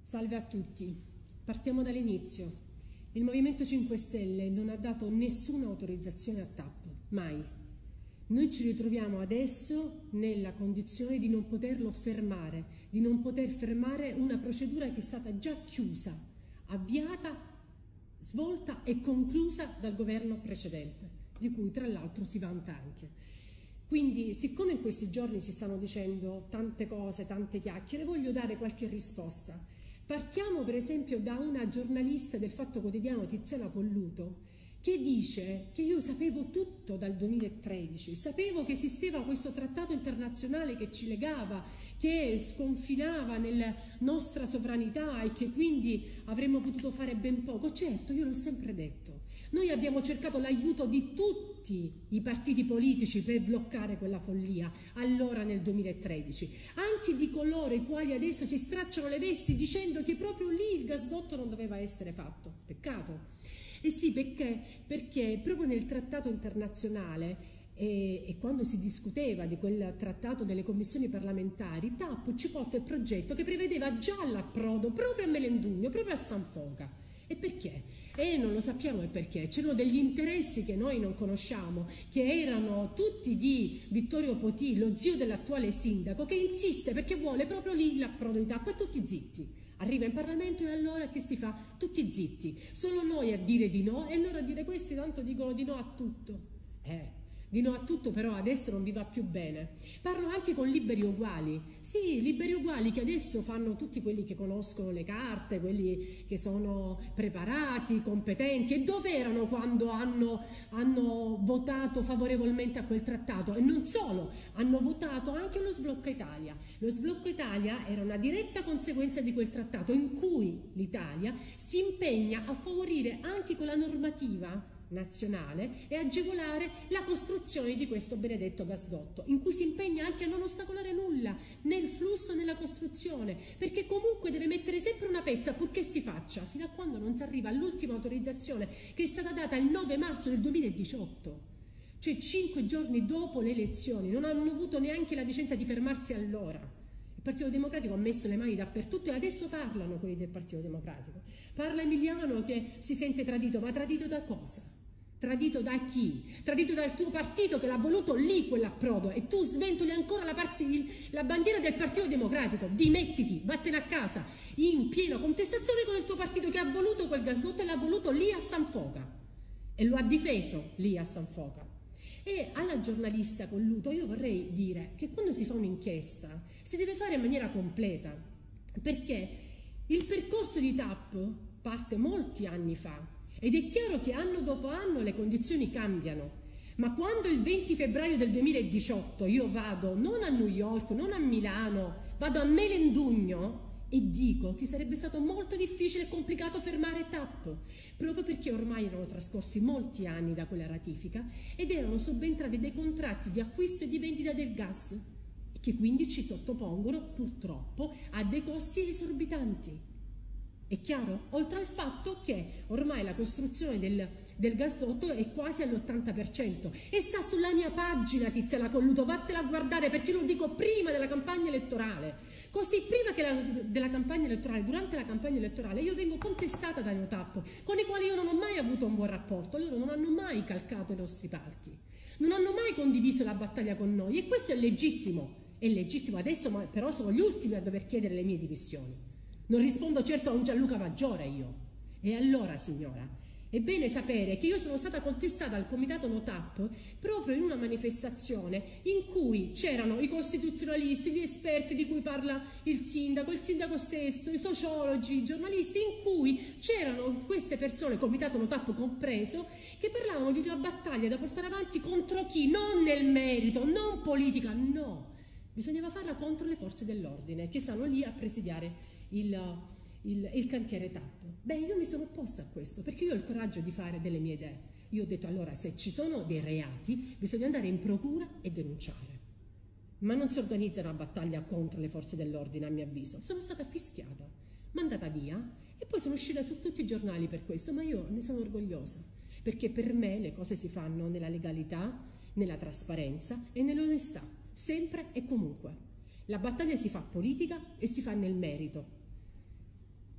Salve a tutti, partiamo dall'inizio. Il Movimento 5 Stelle non ha dato nessuna autorizzazione a TAP, mai. Noi ci ritroviamo adesso nella condizione di non poterlo fermare, di non poter fermare una procedura che è stata già chiusa, avviata, svolta e conclusa dal governo precedente, di cui tra l'altro si vanta anche. Quindi, siccome in questi giorni si stanno dicendo tante cose, tante chiacchiere, voglio dare qualche risposta. Partiamo per esempio da una giornalista del Fatto Quotidiano, Tiziana Colluto, che dice che io sapevo tutto dal 2013, sapevo che esisteva questo trattato internazionale che ci legava, che sconfinava nella nostra sovranità e che quindi avremmo potuto fare ben poco. Certo, io l'ho sempre detto. Noi abbiamo cercato l'aiuto di tutti i partiti politici per bloccare quella follia, allora nel 2013, anche di coloro i quali adesso ci stracciano le vesti dicendo che proprio lì il gasdotto non doveva essere fatto. Peccato. Eh sì, perché proprio nel trattato internazionale e quando si discuteva di quel trattato delle commissioni parlamentari, TAP ci porta il progetto che prevedeva già l'approdo proprio a Melendugno, proprio a San Foca. E perché? Non lo sappiamo il perché. C'erano degli interessi che noi non conosciamo, che erano tutti di Vittorio Potì, lo zio dell'attuale sindaco, che insiste perché vuole proprio lì l'approdo di TAP, e tutti zitti. Arriva in Parlamento e allora che si fa? Tutti zitti. Solo noi a dire di no, e loro a dire questi tanto dicono di no a tutto. Di no a tutto, però adesso non vi va più bene. Parlo anche con Liberi Uguali. Sì, Liberi Uguali che adesso fanno tutti quelli che conoscono le carte, quelli che sono preparati, competenti. E dove erano quando hanno votato favorevolmente a quel trattato? E non solo, hanno votato anche lo sblocca Italia. Lo sblocco Italia era una diretta conseguenza di quel trattato in cui l'Italia si impegna a favorire anche con la normativa nazionale e agevolare la costruzione di questo benedetto gasdotto, in cui si impegna anche a non ostacolare nulla nel flusso, nella costruzione, perché comunque deve mettere sempre una pezza purché si faccia, fino a quando non si arriva all'ultima autorizzazione che è stata data il 9 marzo del 2018, cioè 5 giorni dopo le elezioni. Non hanno avuto neanche la decenza di fermarsi allora. Il Partito Democratico ha messo le mani dappertutto e adesso parlano quelli del Partito Democratico. Parla Emiliano che si sente tradito, ma tradito da cosa? Tradito da chi? Tradito dal tuo partito che l'ha voluto lì quell'approdo, e tu sventoli ancora la bandiera del Partito Democratico. Dimettiti, vattene a casa, in piena contestazione con il tuo partito che ha voluto quel gasdotto e l'ha voluto lì a San Foca e lo ha difeso lì a San Foca. E alla giornalista Colluto io vorrei dire che quando si fa un'inchiesta si deve fare in maniera completa, perché il percorso di TAP parte molti anni fa. Ed è chiaro che anno dopo anno le condizioni cambiano, ma quando il 20 febbraio del 2018 io vado non a New York, non a Milano, vado a Melendugno e dico che sarebbe stato molto difficile e complicato fermare TAP, proprio perché ormai erano trascorsi molti anni da quella ratifica ed erano subentrati dei contratti di acquisto e di vendita del gas, che quindi ci sottopongono purtroppo a dei costi esorbitanti. È chiaro? Oltre al fatto che ormai la costruzione del gasdotto è quasi all'80% e sta sulla mia pagina, Tiziana Colluto, vattela a guardare, perché lo dico prima della campagna elettorale. Così prima della campagna elettorale, durante la campagna elettorale, io vengo contestata da Neotap, con i quali io non ho mai avuto un buon rapporto. Loro non hanno mai calcato i nostri palchi, non hanno mai condiviso la battaglia con noi, e questo è legittimo adesso, ma però sono gli ultimi a dover chiedere le mie dimissioni. Non rispondo certo a un Gianluca Maggiore io. E allora, signora, è bene sapere che io sono stata contestata al comitato NOTAP proprio in una manifestazione in cui c'erano i costituzionalisti, gli esperti di cui parla il sindaco stesso, i sociologi, i giornalisti, in cui c'erano queste persone, comitato NOTAP compreso, che parlavano di una battaglia da portare avanti contro chi? Non nel merito, non politica, no. Bisognava farla contro le forze dell'ordine che stanno lì a presidiare il cantiere TAP. Beh, io mi sono opposta a questo perché io ho il coraggio di fare delle mie idee. Io ho detto allora, se ci sono dei reati bisogna andare in procura e denunciare, ma non si organizza una battaglia contro le forze dell'ordine, a mio avviso. Sono stata fischiata, mandata via e poi sono uscita su tutti i giornali per questo, ma io ne sono orgogliosa perché per me le cose si fanno nella legalità, nella trasparenza e nell'onestà, sempre e comunque. La battaglia si fa politica e si fa nel merito.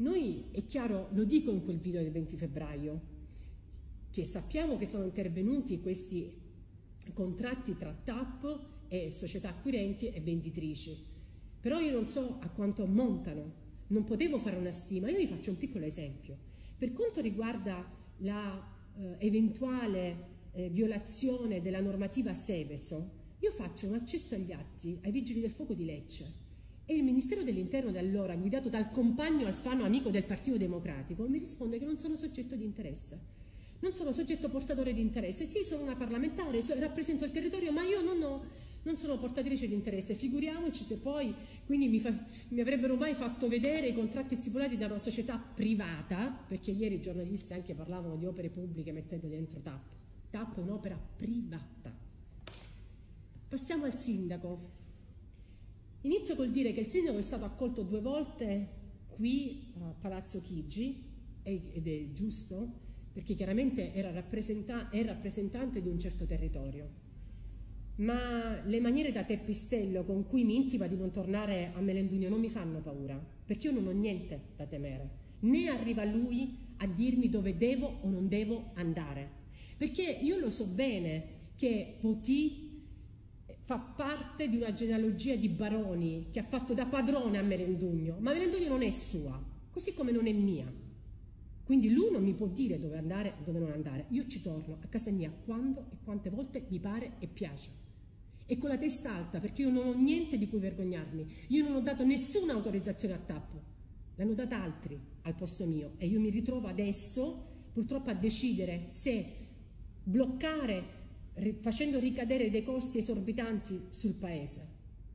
noi, è chiaro, lo dico in quel video del 20 febbraio, che sappiamo che sono intervenuti questi contratti tra TAP e società acquirenti e venditrici, però io non so a quanto ammontano, non potevo fare una stima. Io vi faccio un piccolo esempio. Per quanto riguarda la eventuale violazione della normativa Seveso, io faccio un accesso agli atti ai Vigili del Fuoco di Lecce e il Ministero dell'Interno di allora, guidato dal compagno Alfano, amico del Partito Democratico, mi risponde che non sono soggetto di interesse. Non sono soggetto portatore di interesse. Sì, sono una parlamentare, rappresento il territorio, ma io non sono portatrice di interesse. Figuriamoci se poi quindi mi avrebbero mai fatto vedere i contratti stipulati da una società privata, perché ieri i giornalisti anche parlavano di opere pubbliche mettendo dentro TAP. TAP è un'opera privata. Passiamo al sindaco. Inizio col dire che il sindaco è stato accolto 2 volte qui a Palazzo Chigi, ed è giusto, perché chiaramente è rappresentante di un certo territorio, ma le maniere da teppistello con cui mi intima di non tornare a Melendugno non mi fanno paura, perché io non ho niente da temere, né arriva lui a dirmi dove devo o non devo andare, perché io lo so bene che Potì fa parte di una genealogia di baroni che ha fatto da padrone a Melendugno, ma Melendugno non è sua, così come non è mia. Quindi lui non mi può dire dove andare e dove non andare. Io ci torno a casa mia quando e quante volte mi pare e piace. E con la testa alta, perché io non ho niente di cui vergognarmi. Io non ho dato nessuna autorizzazione a TAP. L'hanno data altri al posto mio. E io mi ritrovo adesso, purtroppo, a decidere se bloccare, facendo ricadere dei costi esorbitanti sul paese.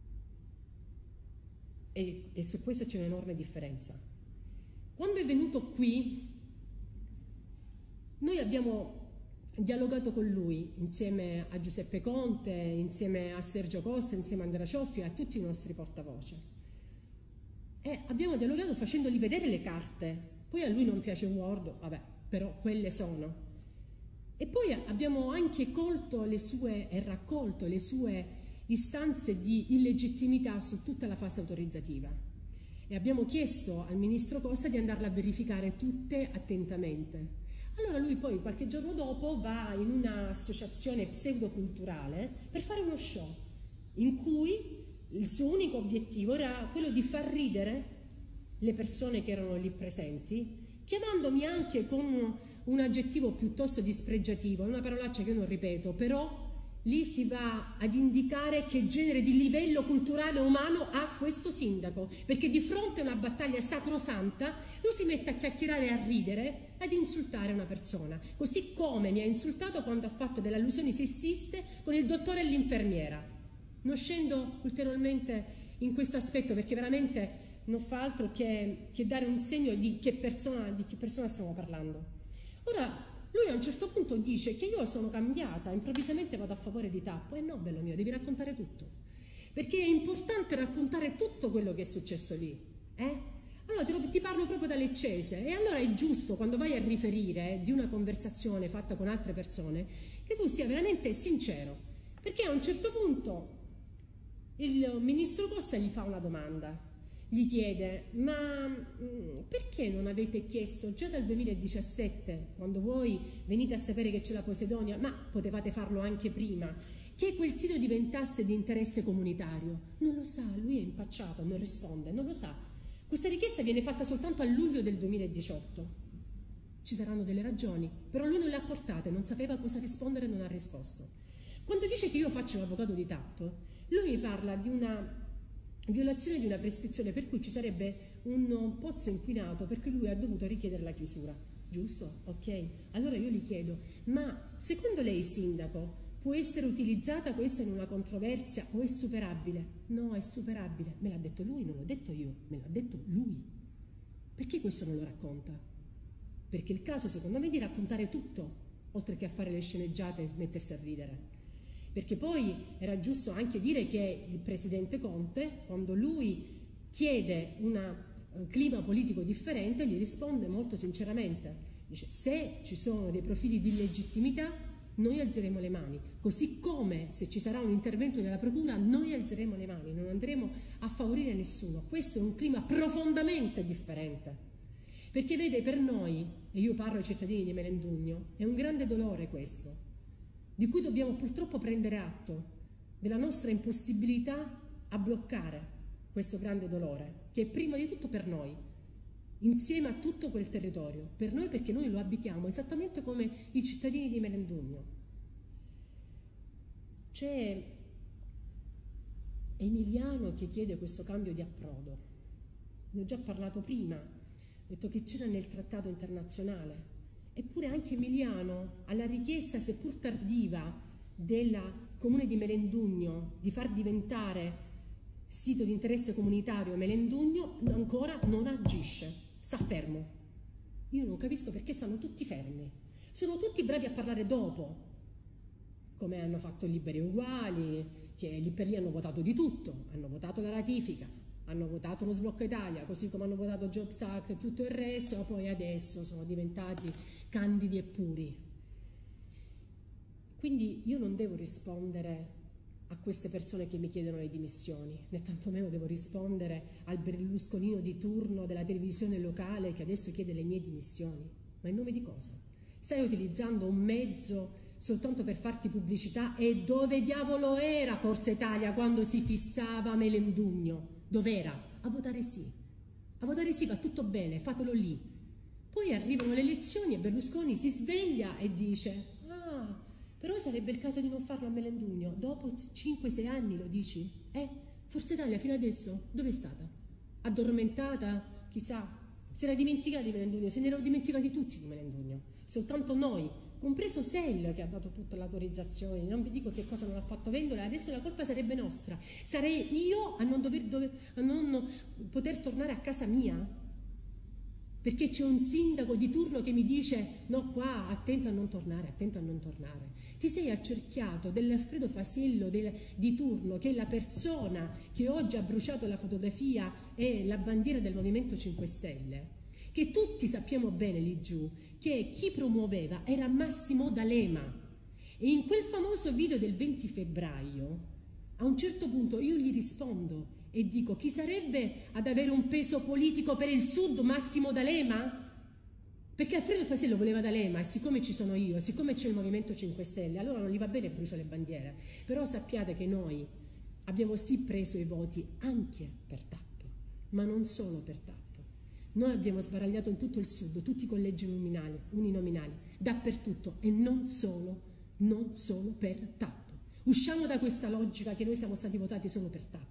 E su questo c'è un'enorme differenza. Quando è venuto qui, noi abbiamo dialogato con lui insieme a Giuseppe Conte, insieme a Sergio Costa, insieme a Andrea Cioffi e a tutti i nostri portavoce. E abbiamo dialogato facendogli vedere le carte. Poi a lui non piace Word, vabbè, però quelle sono. E poi abbiamo anche colto le sue e raccolto le sue istanze di illegittimità su tutta la fase autorizzativa. E abbiamo chiesto al ministro Costa di andarla a verificare tutte attentamente. Allora lui poi qualche giorno dopo va in un'associazione pseudoculturale per fare uno show in cui il suo unico obiettivo era quello di far ridere le persone che erano lì presenti, chiamandomi anche con un aggettivo piuttosto dispregiativo, una parolaccia che io non ripeto, però lì si va ad indicare che genere di livello culturale umano ha questo sindaco, perché di fronte a una battaglia sacrosanta lui si mette a chiacchierare e a ridere, ad insultare una persona, così come mi ha insultato quando ha fatto delle allusioni sessiste con il dottore e l'infermiera. Non scendo ulteriormente in questo aspetto perché veramente non fa altro che dare un segno di che persona stiamo parlando. Ora, lui a un certo punto dice che io sono cambiata, improvvisamente vado a favore di TAP. E no, bello mio, devi raccontare tutto. Perché è importante raccontare tutto quello che è successo lì. Allora ti parlo proprio da leccese. E allora è giusto, quando vai a riferire di una conversazione fatta con altre persone, che tu sia veramente sincero. Perché a un certo punto il ministro Costa gli fa una domanda. Gli chiede, ma perché non avete chiesto già dal 2017, quando voi venite a sapere che c'è la Posidonia, ma potevate farlo anche prima, che quel sito diventasse di interesse comunitario? Non lo sa, lui è impacciato, non risponde, non lo sa. Questa richiesta viene fatta soltanto a luglio del 2018. Ci saranno delle ragioni, però lui non le ha portate, non sapeva cosa rispondere e non ha risposto. Quando dice che io faccio l'avvocato di TAP, lui mi parla di una violazione di una prescrizione per cui ci sarebbe un pozzo inquinato perché lui ha dovuto richiedere la chiusura. Giusto? Ok. Allora io gli chiedo, ma secondo lei, sindaco, può essere utilizzata questa in una controversia o è superabile? No, è superabile. Me l'ha detto lui, non l'ho detto io, me l'ha detto lui. Perché questo non lo racconta? Perché il caso, secondo me, è di raccontare tutto, oltre che a fare le sceneggiate e mettersi a ridere. Perché poi era giusto anche dire che il presidente Conte, quando lui chiede un clima politico differente, gli risponde molto sinceramente. Dice, se ci sono dei profili di illegittimità, noi alzeremo le mani. Così come se ci sarà un intervento della procura, noi alzeremo le mani, non andremo a favorire nessuno. Questo è un clima profondamente differente. Perché vede, per noi, e io parlo ai cittadini di Melendugno, è un grande dolore questo, di cui dobbiamo purtroppo prendere atto, della nostra impossibilità a bloccare questo grande dolore, che è prima di tutto per noi, insieme a tutto quel territorio, per noi perché noi lo abitiamo esattamente come i cittadini di Melendugno. C'è Emiliano che chiede questo cambio di approdo. Ne ho già parlato prima, ho detto che c'era nel trattato internazionale, eppure anche Emiliano, alla richiesta seppur tardiva del comune di Melendugno di far diventare sito di interesse comunitario Melendugno, ancora non agisce, sta fermo. Io non capisco perché stanno tutti fermi, sono tutti bravi a parlare dopo, come hanno fatto Liberi e Uguali, che lì per lì hanno votato di tutto, hanno votato la ratifica, hanno votato lo sblocco Italia, così come hanno votato Jobs Act e tutto il resto, poi adesso sono diventati candidi e puri. Quindi io non devo rispondere a queste persone che mi chiedono le dimissioni, né tantomeno devo rispondere al berlusconino di turno della televisione locale che adesso chiede le mie dimissioni. Ma in nome di cosa? Stai utilizzando un mezzo soltanto per farti pubblicità? E dove diavolo era Forza Italia quando si fissava Melendugno? Dov'era? A votare sì. A votare sì, va tutto bene, fatelo lì. Poi arrivano le elezioni e Berlusconi si sveglia e dice: ah, però sarebbe il caso di non farlo a Melendugno. Dopo 5-6 anni lo dici? Forza Italia fino adesso dove è stata? Addormentata? Chissà. Si era dimenticata di Melendugno, se ne erano dimenticati tutti di Melendugno. Soltanto noi, compreso Sell che ha dato tutta l'autorizzazione, non vi dico che cosa non ha fatto Vendola, adesso la colpa sarebbe nostra. Sarei io a non poter tornare a casa mia? Perché c'è un sindaco di turno che mi dice: no, qua, attento a non tornare, attento a non tornare. Ti sei accerchiato dell'Alfredo Fasello di turno, che è la persona che oggi ha bruciato la fotografia e la bandiera del Movimento 5 Stelle, che tutti sappiamo bene lì giù, che chi promuoveva era Massimo D'Alema. E in quel famoso video del 20 febbraio, a un certo punto io gli rispondo e dico: chi sarebbe ad avere un peso politico per il Sud Massimo D'Alema? Perché Alfredo Fasello voleva D'Alema, e siccome ci sono io, siccome c'è il Movimento 5 Stelle, allora non gli va bene bruciare le bandiere. Però sappiate che noi abbiamo sì preso i voti anche per Tappo, ma non solo per Tappo. Noi abbiamo sbaragliato in tutto il Sud, tutti i collegi uninominali, dappertutto, e non solo per Tappo. Usciamo da questa logica che noi siamo stati votati solo per Tappo.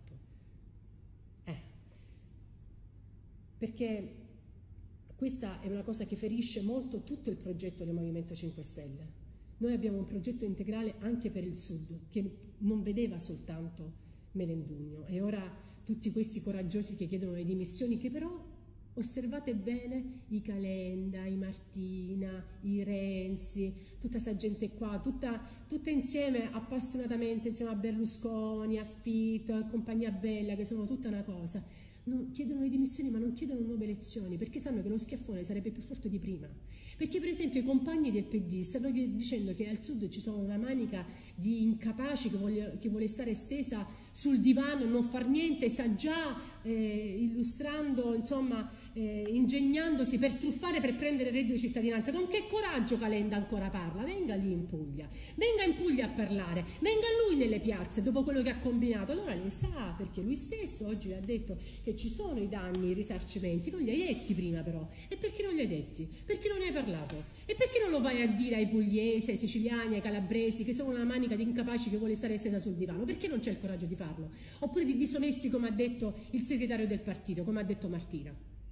Perché questa è una cosa che ferisce molto tutto il progetto del Movimento 5 Stelle. Noi abbiamo un progetto integrale anche per il Sud, che non vedeva soltanto Melendugno. E ora tutti questi coraggiosi che chiedono le dimissioni, che però, osservate bene, i Calenda, i Martina, i Renzi, tutta questa gente qua, tutta insieme, appassionatamente, insieme a Berlusconi, a Fitto, a compagnia bella, che sono tutta una cosa. Chiedono le dimissioni, ma non chiedono nuove elezioni, perché sanno che lo schiaffone sarebbe più forte di prima. Perché per esempio i compagni del PD stanno dicendo che al Sud ci sono una manica di incapaci che vuole stare stesa sul divano, non far niente, sta già illustrando, insomma, ingegnandosi per truffare, per prendere il reddito di cittadinanza. Con che coraggio Calenda ancora parla? Venga lì in Puglia, venga in Puglia a parlare, venga lui nelle piazze dopo quello che ha combinato. Allora le sa, perché lui stesso oggi ha detto che ci sono i danni, i risarcimenti, non li hai detti prima però. E perché non li hai detti? Perché non ne hai parlato? E perché non lo vai a dire ai pugliesi, ai siciliani, ai calabresi, che sono una manica di incapaci che vuole stare stesa sul divano? Perché non c'è il coraggio di farlo? Oppure di disonesti, come ha detto il segretario del partito, come ha detto Martina.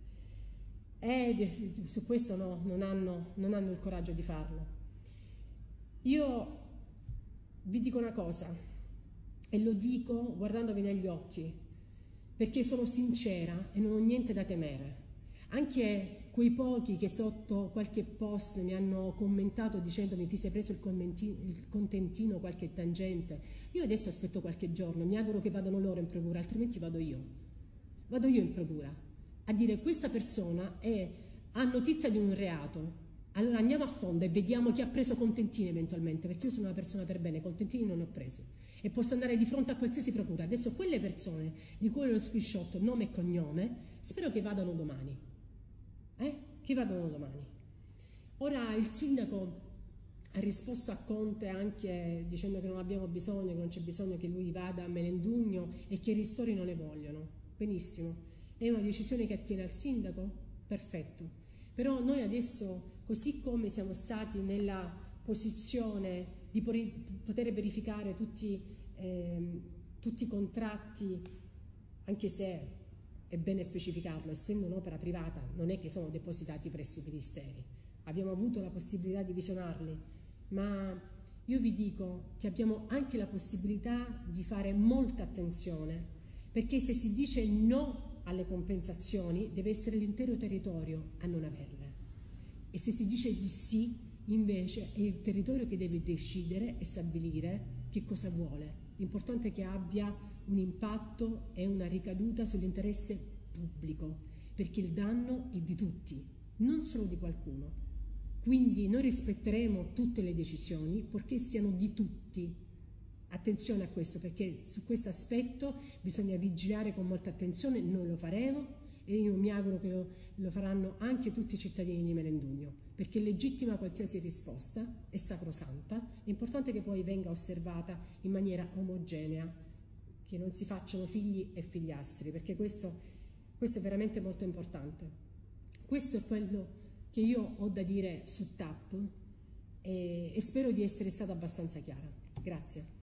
Su questo no, non hanno il coraggio di farlo. Io vi dico una cosa, e lo dico guardandovi negli occhi, perché sono sincera e non ho niente da temere. Anche quei pochi che sotto qualche post mi hanno commentato dicendomi: ti sei preso il contentino, qualche tangente. Io adesso aspetto qualche giorno, mi auguro che vadano loro in procura, altrimenti vado io in procura a dire: questa persona ha notizia di un reato, allora andiamo a fondo e vediamo chi ha preso contentini eventualmente, perché io sono una persona per bene, contentini non ne ho presi e posso andare di fronte a qualsiasi procura. Adesso quelle persone di cui ho lo screenshot, nome e cognome, spero che vadano domani, che vadano domani. Ora il sindaco ha risposto a Conte anche dicendo che non abbiamo bisogno, che non c'è bisogno che lui vada a Melendugno e che i ristori non ne vogliono. Benissimo, è una decisione che attiene al sindaco? Perfetto. Però noi adesso, così come siamo stati nella posizione di poter verificare tutti i contratti, anche se è bene specificarlo, essendo un'opera privata, non è che sono depositati presso i ministeri, abbiamo avuto la possibilità di visionarli, ma io vi dico che abbiamo anche la possibilità di fare molta attenzione, perché se si dice no alle compensazioni deve essere l'intero territorio a non averle, e se si dice di sì invece è il territorio che deve decidere e stabilire che cosa vuole. L'importante è che abbia un impatto e una ricaduta sull'interesse pubblico, perché il danno è di tutti, non solo di qualcuno. Quindi noi rispetteremo tutte le decisioni purché siano di tutti. Attenzione a questo, perché su questo aspetto bisogna vigilare con molta attenzione, noi lo faremo e io mi auguro che lo faranno anche tutti i cittadini di Melendugno, perché è legittima qualsiasi risposta, è sacrosanta, è importante che poi venga osservata in maniera omogenea, che non si facciano figli e figliastri, perché questo è veramente molto importante. Questo è quello che io ho da dire su TAP e spero di essere stata abbastanza chiara. Grazie.